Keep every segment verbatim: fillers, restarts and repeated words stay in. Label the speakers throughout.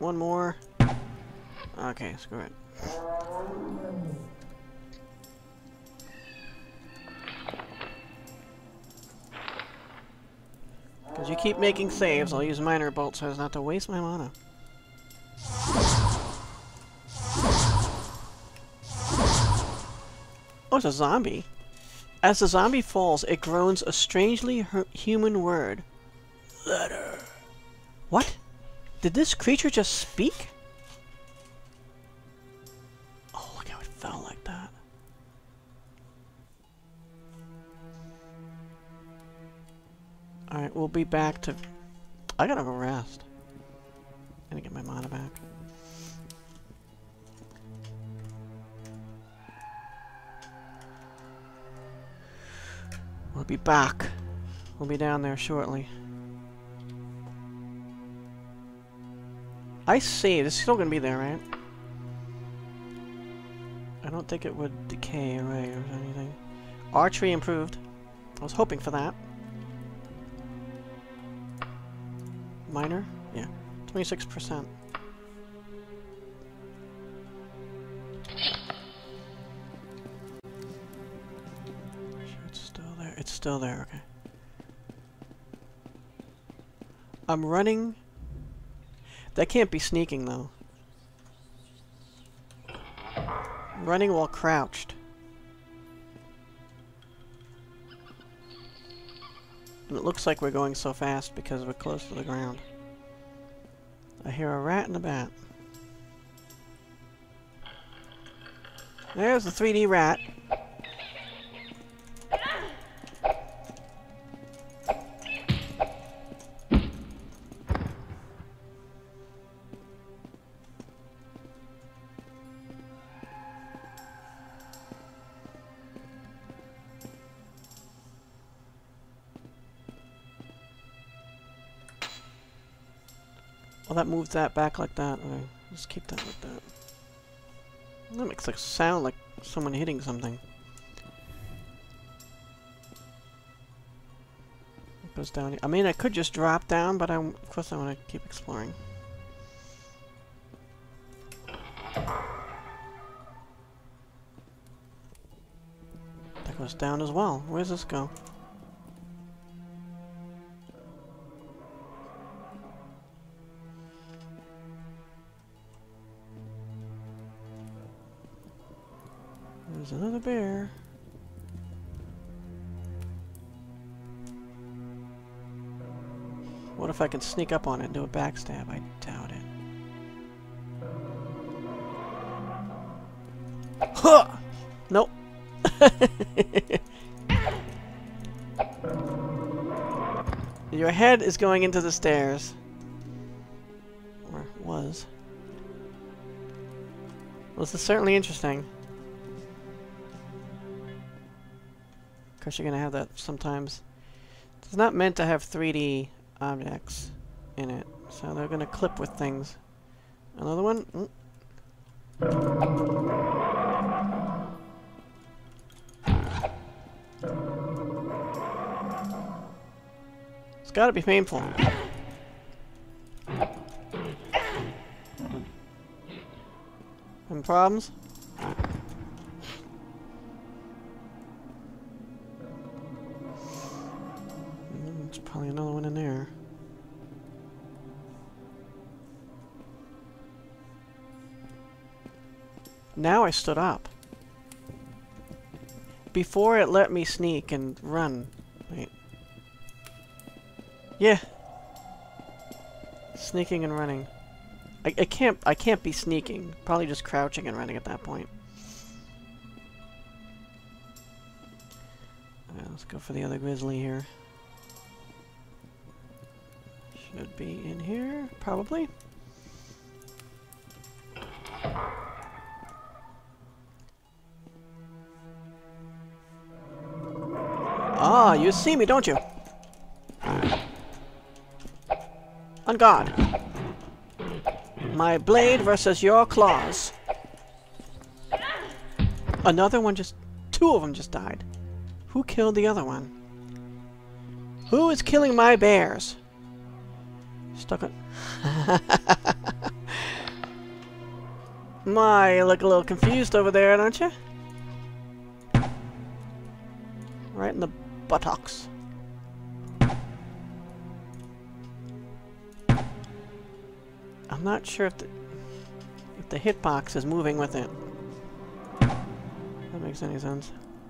Speaker 1: one more. Okay, screw it. Because you keep making saves, I'll use minor bolt so as not to waste my mana. Oh, it's a zombie. As the zombie falls, it groans a strangely human word. Letter. What? Did this creature just speak? Oh, look how it fell like that. Alright, we'll be back to... I gotta go rest. Gonna get my mana back. We'll be back. We'll be down there shortly. I see. This is still gonna be there, right? I don't think it would decay away or anything. Archery improved. I was hoping for that. Minor? Yeah. twenty-six percent. It's still there. It's still there, okay. I'm running. That can't be sneaking, though. Running while crouched. And it looks like we're going so fast because we're close to the ground. I hear a rat and a bat. There's the three D rat. Well, that moves that back like that. Okay, just keep that like that. That makes a sound like someone hitting something. It goes down here. I mean, I could just drop down, but I, of course I want to keep exploring. That goes down as well. Where does this go? There's another bear. What if I can sneak up on it and do a backstab? I doubt it. Huh! Nope. Your head is going into the stairs. Or was. Well, this is certainly interesting. Of course, you're gonna have that sometimes. It's not meant to have three D objects in it, so they're gonna clip with things. Another one? Mm. It's gotta be painful. Any problems? Probably another one in there. Now I stood up. Before it let me sneak and run. Wait. Yeah. Sneaking and running. I, I can't I can't be sneaking. Probably just crouching and running at that point. Alright, let's go for the other grizzly here. Should be in here, probably. Ah, you see me, don't you? On guard. My blade versus your claws. Another one just... Two of them just died. Who killed the other one? Who is killing my bears? Stuck on... My, you look a little confused over there, don't you? Right in the buttocks. I'm not sure if the, if the hitbox is moving with it. If that makes any sense.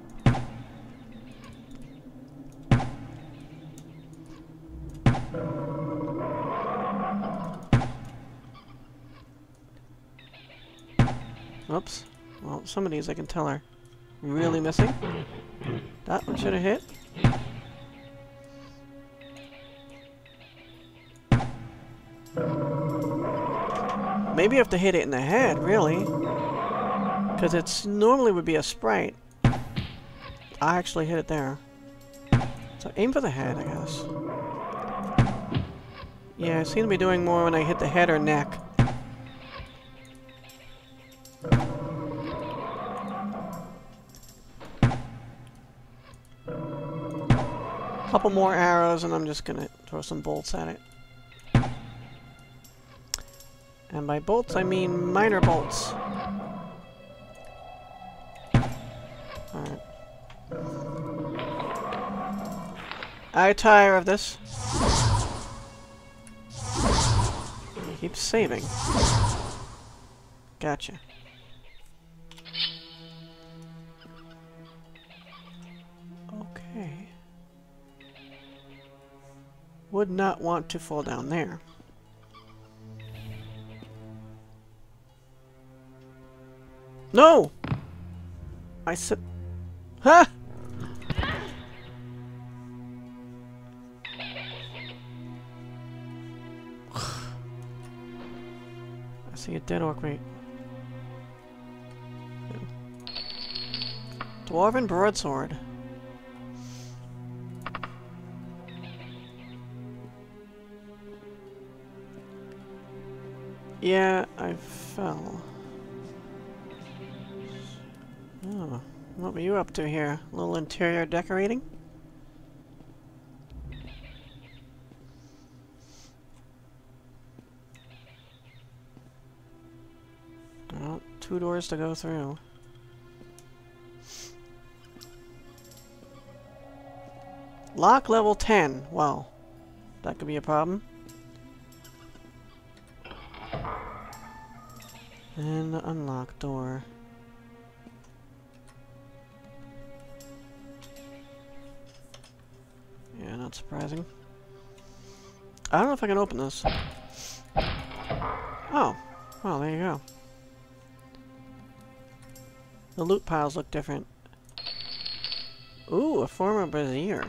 Speaker 1: Oops. Well, some of these I can tell are really missing. That one should have hit. Maybe you have to hit it in the head, really. Because it's normally would be a sprite. I actually hit it there. So aim for the head, I guess. Yeah, I seem to be doing more when I hit the head or neck. Couple more arrows and I'm just gonna throw some bolts at it. And by bolts I mean minor bolts. Alright. I tire of this. Keep saving. Gotcha. Okay. Would not want to fall down there. No! I said... Ha! I see a dead orc right. Dwarven broadsword. Yeah, I fell. Oh, what were you up to here? A little interior decorating? Oh, two doors to go through. Lock level ten. Well, that could be a problem. And the unlock door. Yeah, not surprising. I don't know if I can open this. Oh, well, there you go. The loot piles look different. Ooh, a former brazier.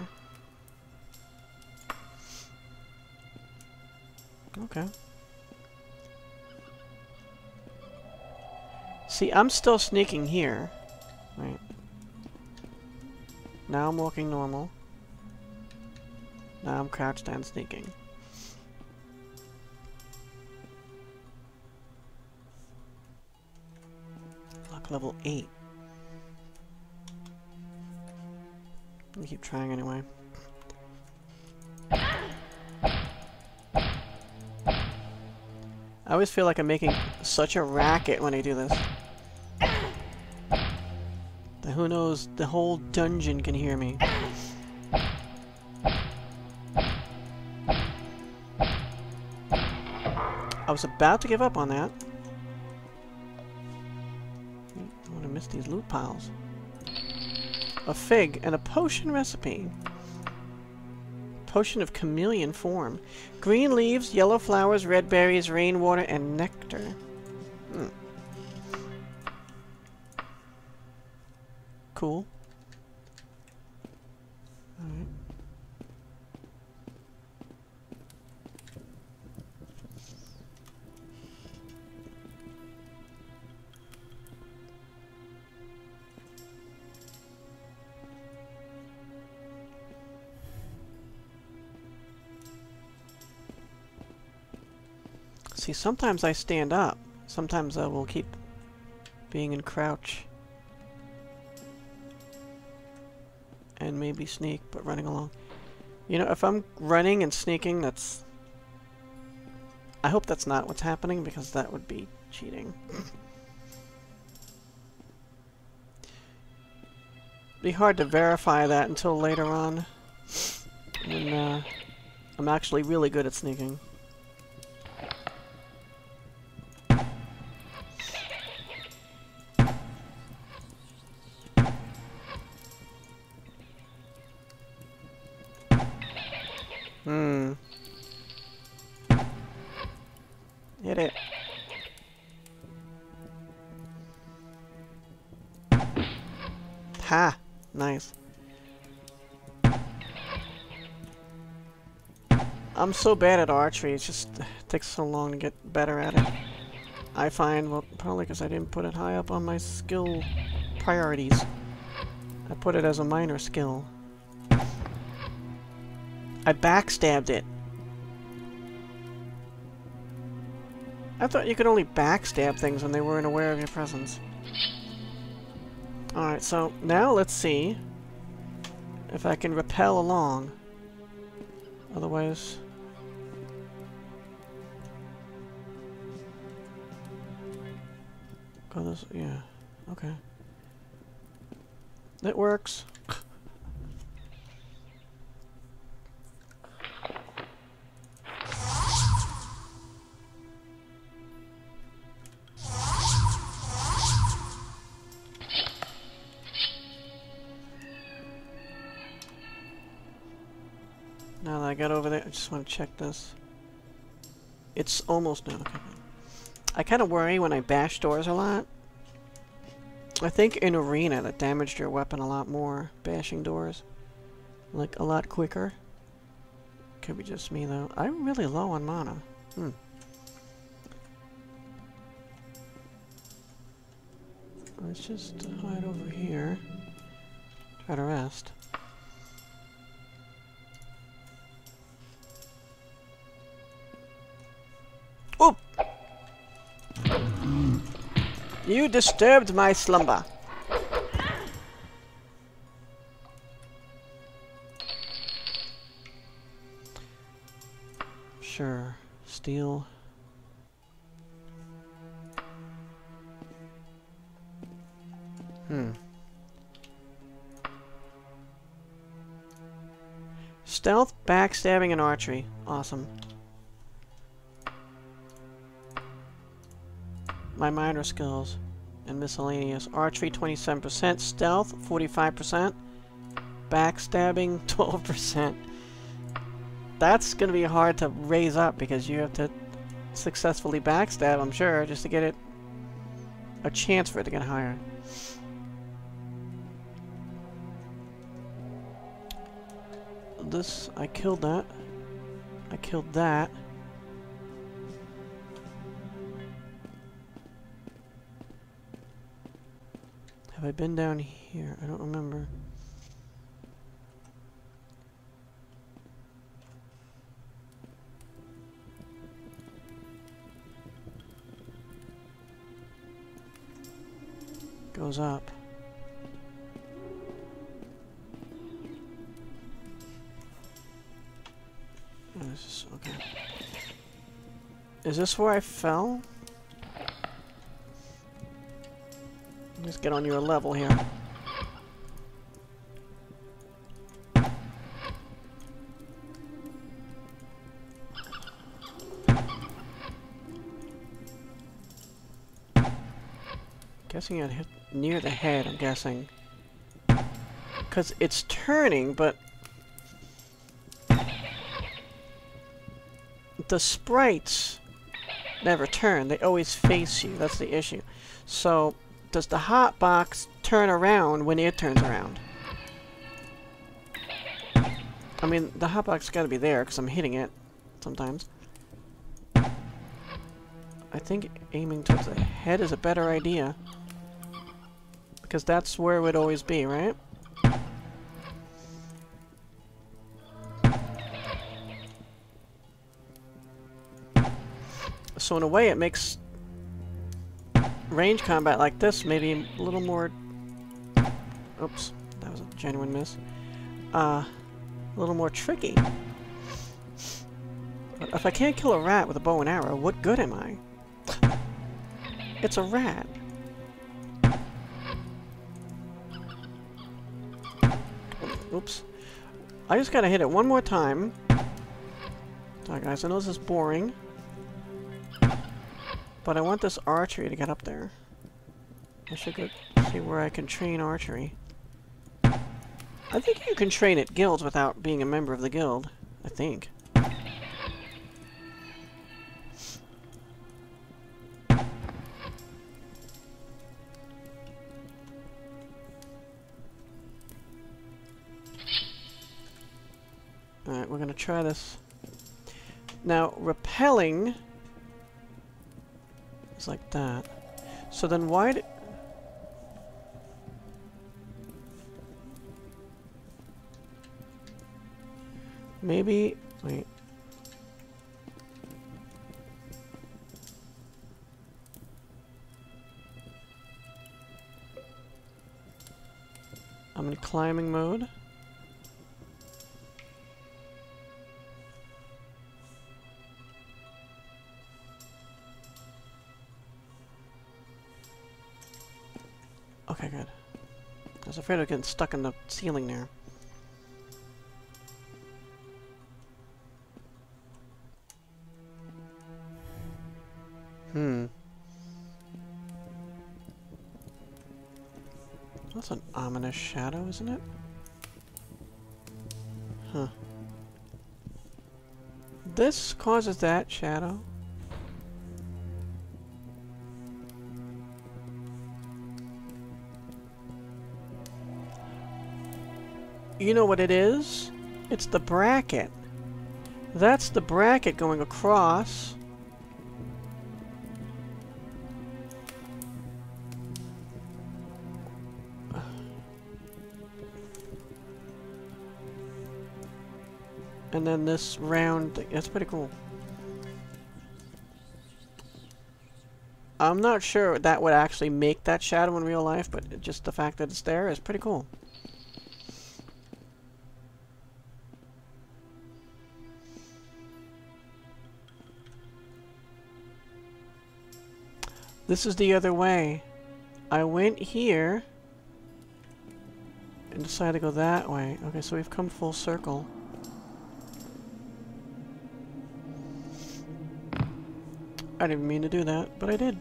Speaker 1: Okay. See, I'm still sneaking here. Right. Now I'm walking normal. Now I'm crouched and sneaking. Lock level eight. Let me keep trying anyway. I always feel like I'm making such a racket when I do this. That who knows, the whole dungeon can hear me. I was about to give up on that. I want to miss these loot piles. A fig and a potion recipe. Potion of chameleon form. Green leaves, yellow flowers, red berries, rainwater, and nectar. Hmm. Cool. Alright. See, sometimes I stand up. Sometimes I will keep being in crouch. And maybe sneak, but running along. You know, if I'm running and sneaking, that's... I hope that's not what's happening, because that would be cheating. be hard to verify that until later on, when uh, I'm actually really good at sneaking. Hmm. Hit it. Ha! Nice. I'm so bad at archery, it just takes so long to get better at it. I find, well, probably because I didn't put it high up on my skill priorities. I put it as a minor skill. I backstabbed it. I thought you could only backstab things when they weren't aware of your presence. Alright, so now let's see if I can rappel along. Otherwise... Go this... yeah. Okay. It works. Now that I got over there, I just want to check this. It's almost done. Okay. I kind of worry when I bash doors a lot. I think in Arena that damaged your weapon a lot more, bashing doors. Like, a lot quicker. Could be just me, though. I'm really low on mana. Hmm. Let's just hide over here. Try to rest. Oop! You disturbed my slumber. Sure. Steel. Hmm. Stealth, backstabbing, and archery. Awesome. My minor skills and miscellaneous. Archery twenty-seven percent, stealth forty-five percent, backstabbing twelve percent. That's going to be hard to raise up because you have to successfully backstab, I'm sure, just to get it a chance for it to get higher. This, I killed that. I killed that. Have I been down here? I don't remember. Goes up. Oh, this is okay. Is this where I fell? Just get on your level here. Guessing I'd hit near the head, I'm guessing. Because it's turning, but the sprites never turn. They always face you. That's the issue. So, does the hotbox turn around when it turns around? I mean, the hotbox got to be there because I'm hitting it sometimes. I think aiming towards the head is a better idea. Because that's where it would always be, right? So in a way it makes range combat like this maybe a little more... Oops, that was a genuine miss. Uh, a little more tricky. But if I can't kill a rat with a bow and arrow, what good am I? It's a rat. Oops. I just gotta hit it one more time. Alright guys, I know this is boring. But I want this archery to get up there. I should go see where I can train archery. I think you can train at guilds without being a member of the guild. I think. Alright, we're gonna try this. Now, repelling is like that. So then why did... Maybe... Wait. I'm in climbing mode. Okay, good. I was afraid of getting stuck in the ceiling there. Hmm. That's an ominous shadow, isn't it? Huh. This causes that shadow? You know what it is? It's the bracket. That's the bracket going across. And then this round thing. That's pretty cool. I'm not sure that would actually make that shadow in real life, but just the fact that it's there is pretty cool. This is the other way. I went here and decided to go that way. Okay, so we've come full circle. I didn't mean to do that, but I did.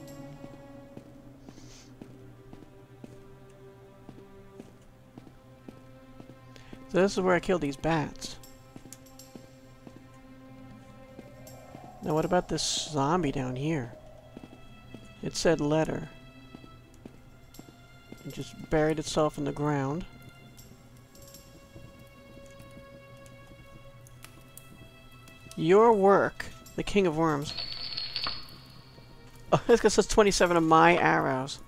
Speaker 1: So this is where I killed these bats. Now what about this zombie down here? It said letter. It just buried itself in the ground. Your work, the King of Worms. Oh, this says twenty-seven of my arrows.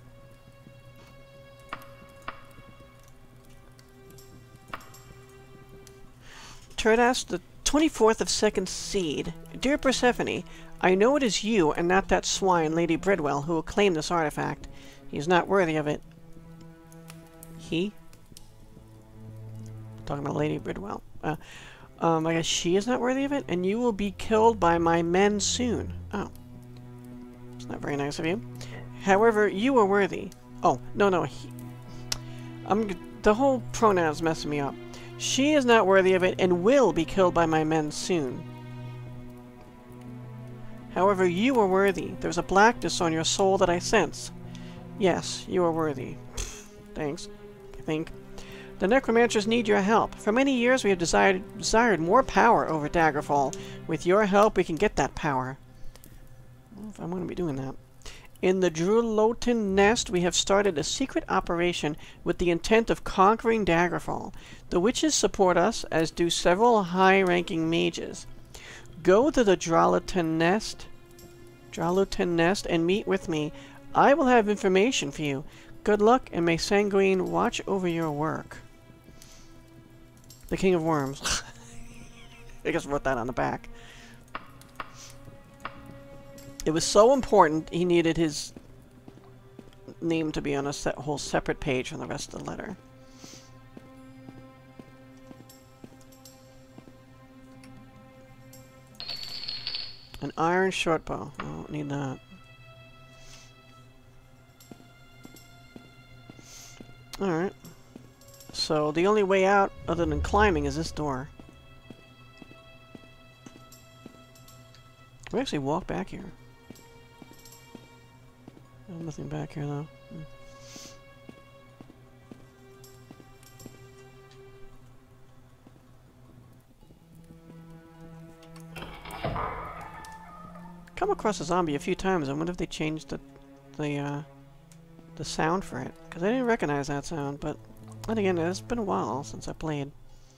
Speaker 1: Turdas, the twenty-fourth of second seed. Dear Persephone, I know it is you and not that swine, Lady Bridwell, who will claim this artifact. He is not worthy of it. He? I'm talking about Lady Bridwell. Uh, um, I guess she is not worthy of it, and you will be killed by my men soon. Oh. It's not very nice of you. However, you are worthy. Oh, no, no. He, I'm, the whole pronoun's messing me up. She is not worthy of it and will be killed by my men soon. However, you are worthy. There's a blackness on your soul that I sense. Yes, you are worthy. Thanks, I think. The necromancers need your help. For many years we have desired, desired more power over Daggerfall. With your help we can get that power. I don't know if I'm going to be doing that. In the Drulotan Nest, we have started a secret operation with the intent of conquering Daggerfall. The witches support us, as do several high-ranking mages. Go to the Drulotan Nest, Drulotan Nest, and meet with me. I will have information for you. Good luck, and may Sanguine watch over your work. The King of Worms. I just wrote that on the back. It was so important, he needed his name to be on a se whole separate page from the rest of the letter. An iron shortbow. I don't need that. Alright. So the only way out other than climbing is this door. We actually walk back here. Oh, nothing back here though. Hmm. Come across a zombie a few times. I wonder if they changed the the uh, the sound for it, because I didn't recognize that sound. But then again, it's been a while since I played.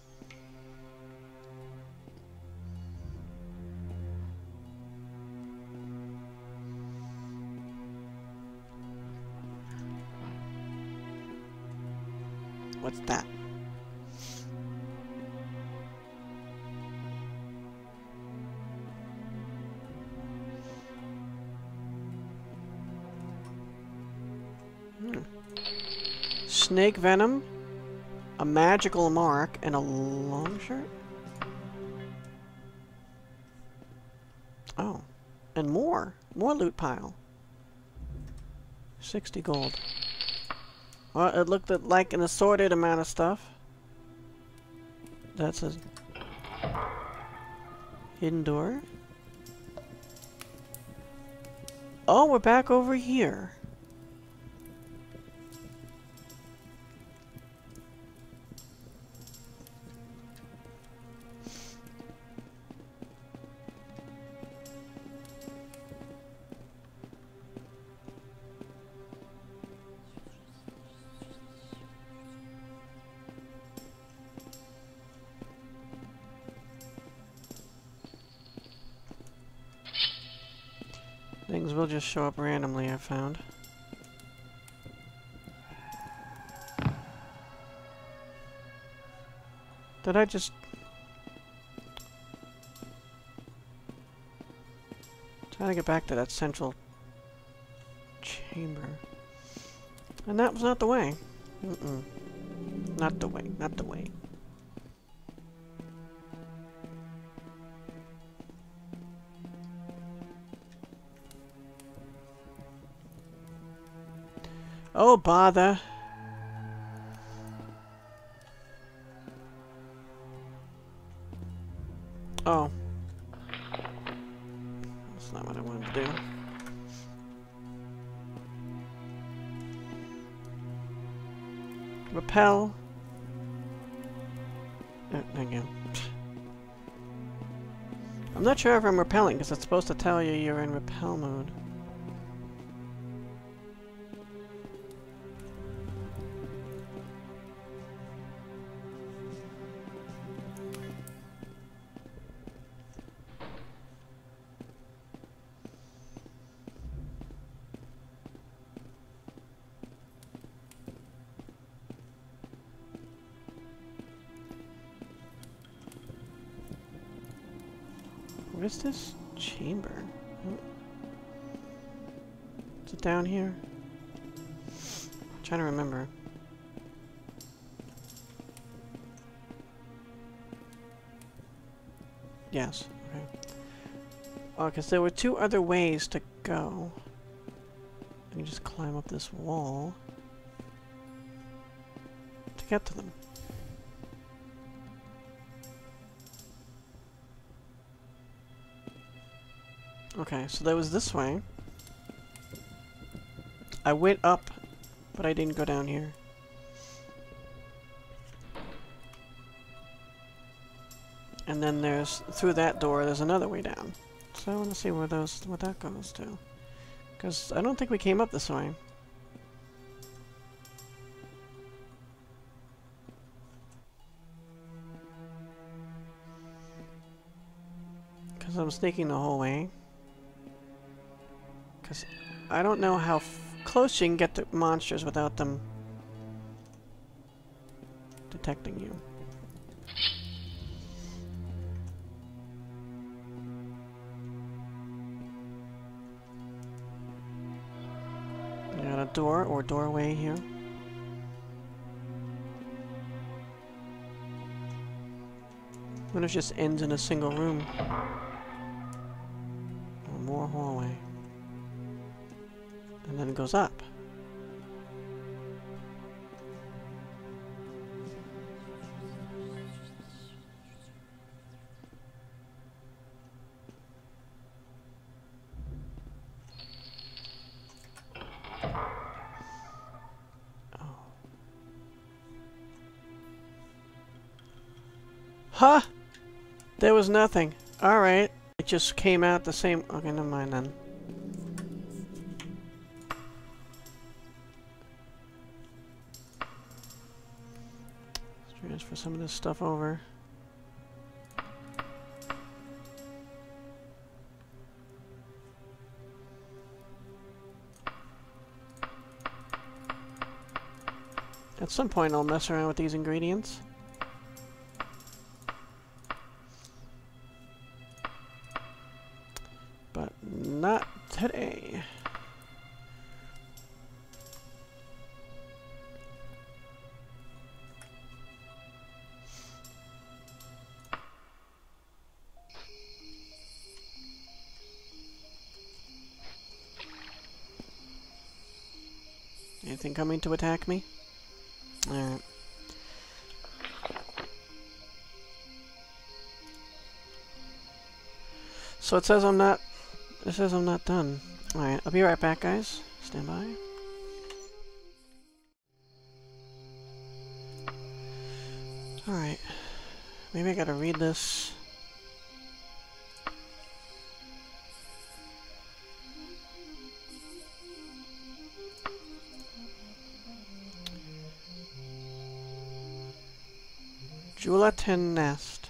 Speaker 1: What's that? Hmm. Snake venom, a magical mark, and a long shirt? Oh. And more. More loot pile. sixty gold. Well, it looked like an assorted amount of stuff. That's a hidden door. Oh, we're back over here. Things will just show up randomly, I found. Did I just... Trying to get back to that central chamber. And that was not the way. Mm-mm. Not the way, not the way. Oh, bother. Oh. That's not what I wanted to do. Repel. Oh, thank you. I'm not sure if I'm repelling, because it's supposed to tell you you're in repel mode. Where's this chamber? Oh. Is it down here? I'm trying to remember. Yes. Okay. Oh, because there were two other ways to go. You can just climb up this wall to get to them. Okay, so that was this way. I went up, but I didn't go down here. And then there's, through that door, there's another way down. So I want to see where those, what that goes to. Because I don't think we came up this way. Because I'm sneaking the whole way. Because I don't know how f close you can get to monsters without them detecting you. You got a door or doorway here. What if it just ends in a single room? Or more hallway. And then it goes up. Huh? There was nothing. Alright. It just came out the same... Okay, never mind then. Let's transfer some of this stuff over. At some point I'll mess around with these ingredients. But not today. Anything coming to attack me? Alright. So it says I'm not... It says I'm not done. Alright, I'll be right back, guys. Stand by. Alright. Maybe I gotta read this. Gelatin nest.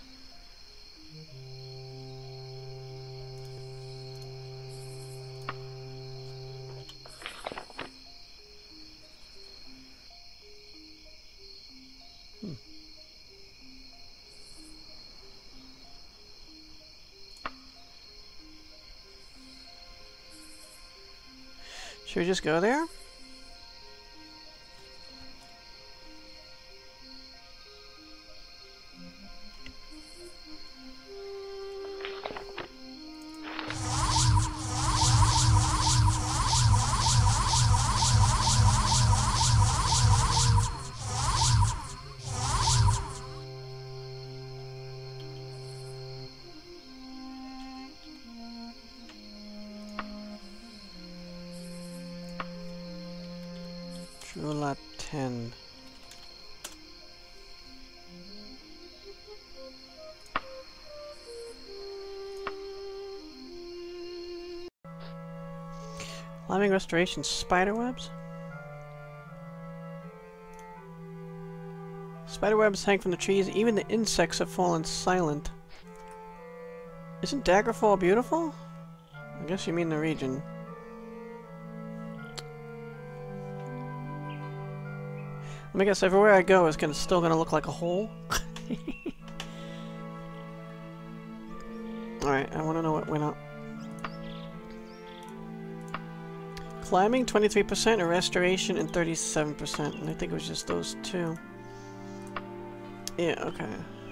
Speaker 1: Hmm. Should we just go there? Gelatin. Climbing restoration spiderwebs? Spiderwebs hang from the trees, even the insects have fallen silent. Isn't Daggerfall beautiful? I guess you mean the region. Let me guess, everywhere I go is gonna, still gonna look like a hole. Alright, I wanna know what went up. Climbing twenty-three percent, and restoration and thirty-seven percent. And I think it was just those two. Yeah, okay.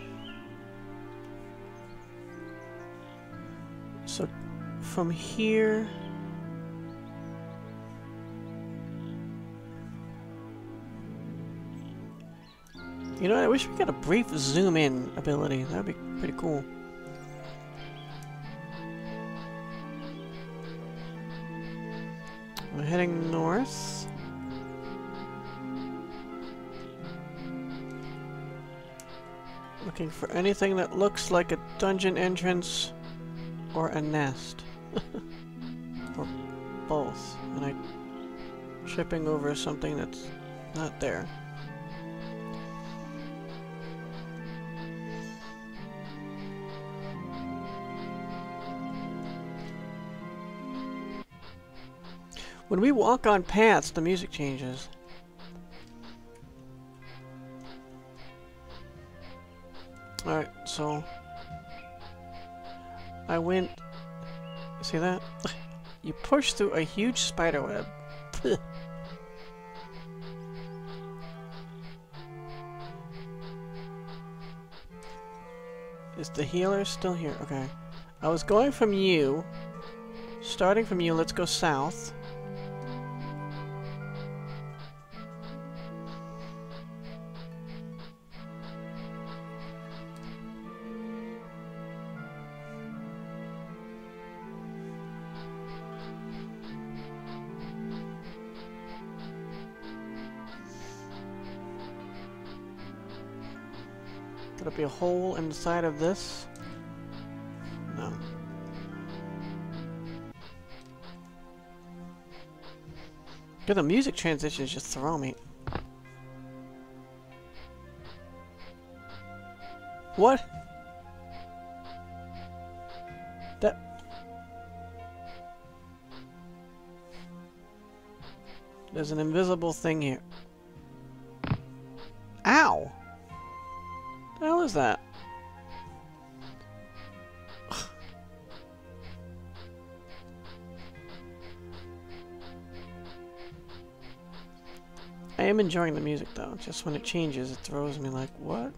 Speaker 1: So, from here... You know what, I wish we got a brief zoom in ability. That would be pretty cool. We're heading north. Looking for anything that looks like a dungeon entrance or a nest. Or both. And I'm tripping over something that's not there. When we walk on paths, the music changes. Alright, so... I went... See that? You push through a huge spider web. Is the healer still here? Okay. I was going from you. Starting from you, let's go south. Could it be a hole inside of this? No. Good, the music transitions just throw me. What? That... There's an invisible thing here. Ow! What the hell is that? I am enjoying the music though, just when it changes it throws me like, what?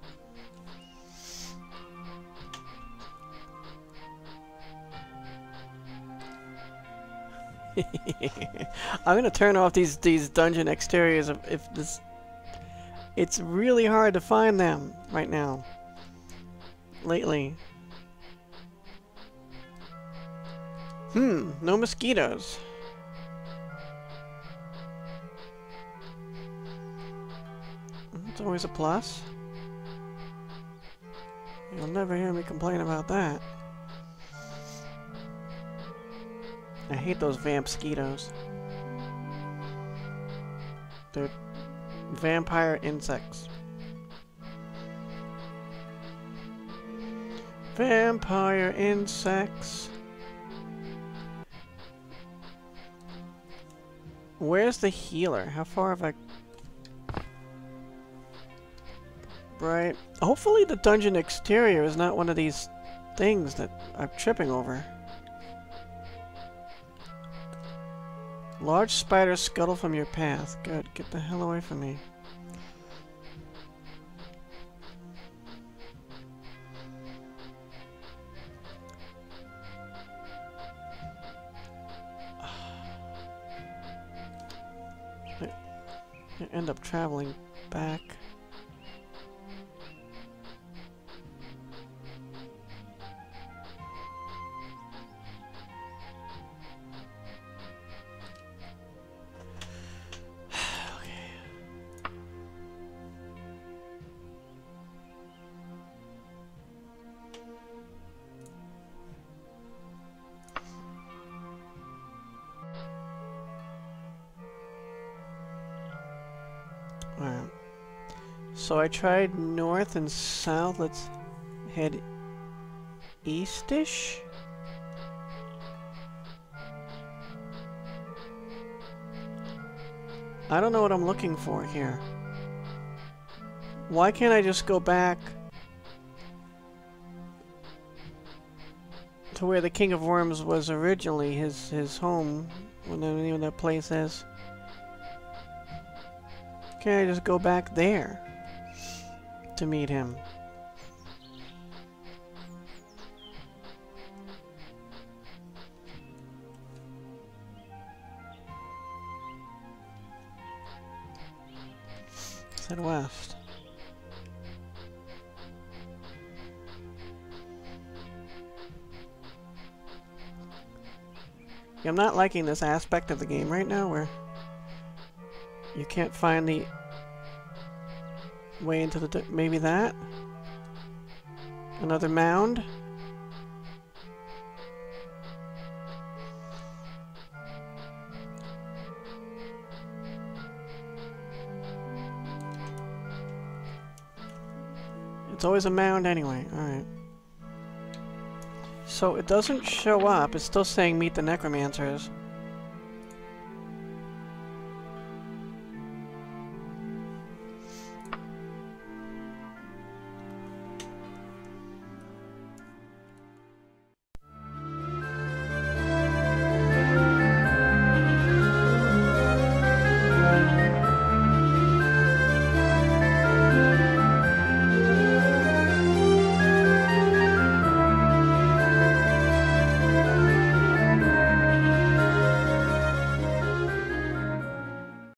Speaker 1: I'm gonna turn off these these dungeon exteriors if, if this... It's really hard to find them right now. Lately. Hmm, no mosquitoes. It's always a plus. You'll never hear me complain about that. I hate those vamp-skeetos. They're vampire insects. Vampire insects. Where's the healer? How far have I... Right. Hopefully the dungeon exterior is not one of these things that I'm tripping over. Large spiders scuttle from your path. Good. Get the hell away from me. I end up traveling back. Alright. So I tried north and south. Let's head east-ish. I don't know what I'm looking for here. Why can't I just go back to where the King of Worms was originally, his his home, whatever the name of that place is? Can't I just go back there to meet him? Let's head west. Yeah, I'm not liking this aspect of the game right now where you can't find the way into the... Maybe that? Another mound? It's always a mound anyway. Alright. So it doesn't show up. It's still saying meet the necromancers.